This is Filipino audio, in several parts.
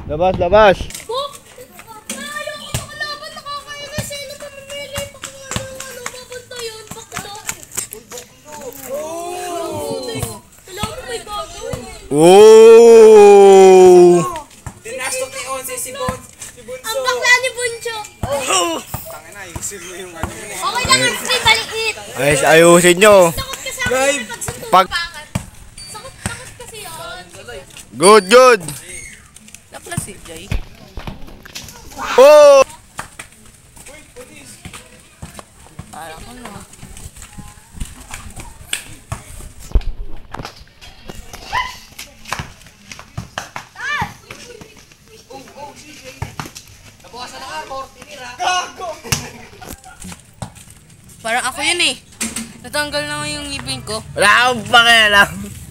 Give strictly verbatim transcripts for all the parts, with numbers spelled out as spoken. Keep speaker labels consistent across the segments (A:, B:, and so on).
A: Labas, labas.
B: Bok! Ayaw ko makalaban. Nakakainis. Sino pa mamili? Pakinggan mo ano. Papunta yun. Bakla. Oh! Kailangan mo may gagawin.
A: Oh!
C: Dinastok ni Onse si Bon. Si Bunso.
B: Ang bakla ni Buncho.
C: Tangina, ayusin mo yung ano mo.
B: Okay lang ang stay maliit.
A: Ayos, ayusin nyo.
B: Takot ka sa akin. Pagsuntok
A: Pag-
B: pangat. Takot, takot kasi yun.
A: Good, good.
C: Napla si Jay.
A: Oh!
C: Para ko no.
D: Parang ako yun eh. Natanggal na yung ngipin ko.
A: Wala akong pakialam.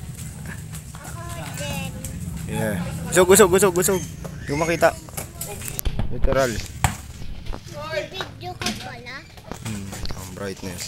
A: Yeah. Gusog, gusog, gusog, gusog. Yung makita. Literal.
B: Video ka pala.
A: Hmm, ang brightness.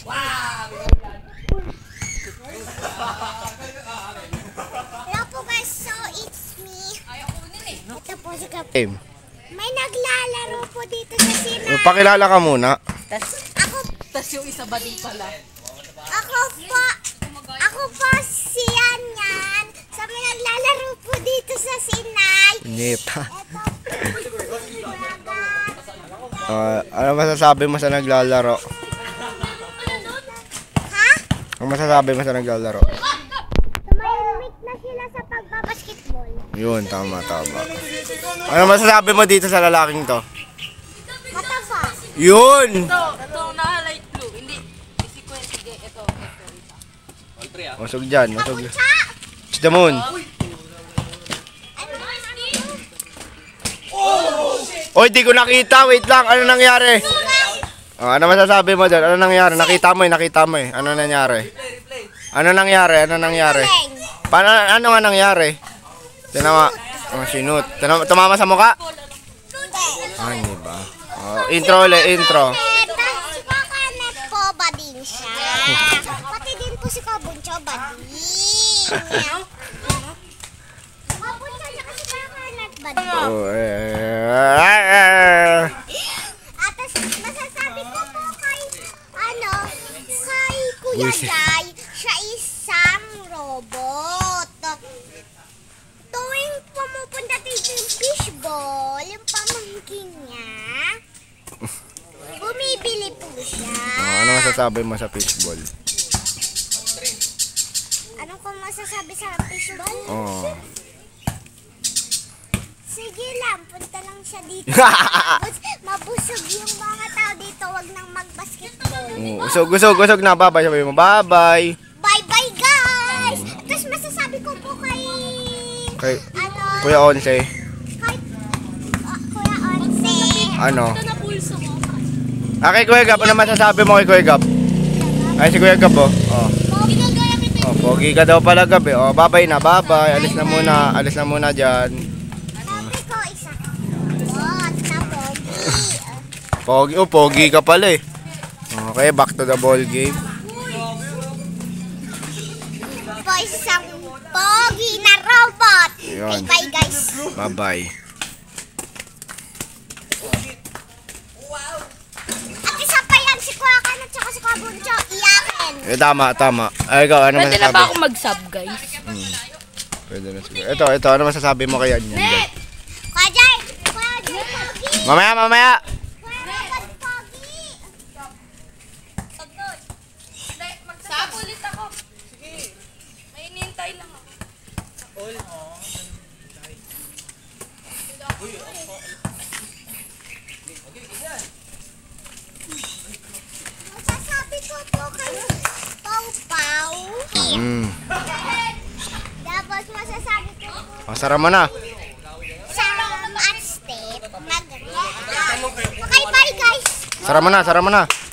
B: Hello po guys, so it's me. Ito po si Kap.
A: Game.
B: May naglalaro po dito sa Sina.
A: Pakilala ka muna.
D: Tas,
B: Ako,
D: tas yung isa ba din pala?
B: ako po, ako po si Yan Yan. Sa may naglalaro po dito sa Sinay.
A: Nita.
B: Ito po si
A: Uh, ano masasabi mo sa naglalaro?
B: Ha?
A: Ano masasabi mo sa naglalaro?
B: Tumayumik na sila sa pagbabasketball.
A: Yun, tama, tama. Ano masasabi mo dito sa lalaking to?
B: Matafa.
A: Yun!
D: Ito, ito naka-light blue. Hindi, si Kuya, sige, ito.
A: Masog dyan, masog.
B: Cha!
A: To the moon. Oy, di ko nakita. Wait lang. Ano nangyari? Oh, ano masasabi mo doon? Ano nangyari? Nakita mo eh, nakita mo eh. Ano nangyari? Ano nangyari? Ano nangyari? Paano, ano nga nangyari? Tinawa. Oh, sinut. Tinawa, tumama sa mukha? Ay, hindi ba? Oh, intro ulit, intro.
B: Si Kakanet po, bading siya. Pati din po si Kabuncho, bading. Kabuncho niya kasi Kakanet, bading.
A: Oh, eh.
B: At masasabi ko po kay, ano, kay Kuya
A: Uy, si-
B: Jai, siya isang robot. Tuwing pumupunta dito yung fishball, yung pamangkin niya, bumibili po siya.
A: Oh, ano masasabi mo sa fishball?
B: Ano kung masasabi sa fishball?
A: Oh.
B: Sige lang, punta lang siya dito. Mabus- Mabusog yung mga tao dito, wag nang mag-basketball.
A: Oh, usog, usog, usog na. Bye-bye. Sabi mo, bye-bye.
B: Bye-bye guys! Tapos masasabi ko po kay...
A: Kay
B: Ano?
A: Kuya Onse.
B: Kay... uh, Kuya Onse.
A: Ano?
D: Ito na pulso ko.
A: Ah, kay Kuya Gap. Ano masasabi mo kay Kuya Gap? Ay, si Kuya Gap, oh. Oh,
B: Ginagaya kita.
A: oh pogi ka daw pala, Gap, eh. Oh, bye-bye na, bye-bye. Alis na muna, alis na muna dyan.
B: Sabi ko isa. What? Na pogi.
A: Pogi, oh, pogi ka pala, eh. Okay, back to the ball game.
B: Po isang pogi na robot.
A: Yun.
B: Bye-bye guys.
A: Bye-bye.
B: At isa pa yan, si Kwakan at saka si Kabuncho. Iyakin.
A: Eh, tama, tama. Ay, ikaw, ano
D: Pwede na
A: masasabi?
D: ba ako mag-sub, guys?
A: Pwede na siguro. Ito, ito, ano masasabi mo kay Anyan?
B: Kuya Jai. Kuya Jai, pogi.
A: Mamaya, mamaya.
B: Kuya Robot, pogi.
D: Mag-sub ulit ako. Sige. May inintay lang ako.
B: Masasabi ko po kay Pau Pau.
A: Mm.
B: Tapos masasabi ko po
A: Masara mo na.
B: sa at step. Mag- okay, bye guys.
A: Sara mo na, sara mo na.